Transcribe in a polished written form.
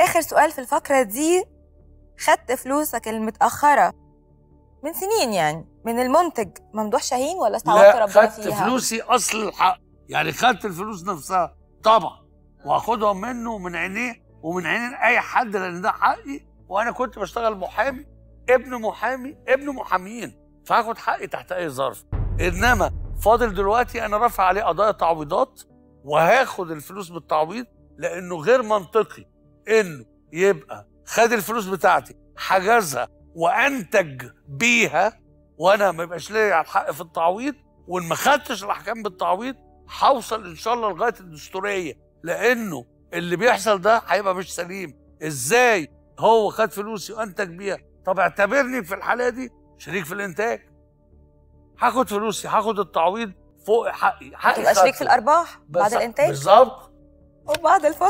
اخر سؤال في الفقره دي، خدت فلوسك المتاخره من سنين يعني من المنتج ممدوح شاهين ولا استعوضت ربنا فيها؟ لا، خدت فلوسي اصل الحق، يعني خدت الفلوس نفسها طبعا، واخدها منه ومن عينيه ومن عينين اي حد، لان ده حقي، وانا كنت بشتغل محامي، ابن محامي، ابن محامين، فهاخد حقي تحت اي ظرف. انما فاضل دلوقتي انا رافع عليه قضايا تعويضات، وهاخد الفلوس بالتعويض، لانه غير منطقي انه يبقى خد الفلوس بتاعتي حجزها وانتج بيها، وانا ما يبقاش ليا الحق في التعويض، وان ما خدتش الاحكام بالتعويض هوصل ان شاء الله لغايه الدستوريه، لانه اللي بيحصل ده هيبقى مش سليم. ازاي هو خد فلوسي وانتج بيها؟ طب اعتبرني في الحاله دي شريك في الانتاج، هاخد فلوسي، هاخد التعويض فوق حقي، تبقى شريك في الارباح بعد الانتاج بالظبط. وبعد الفترة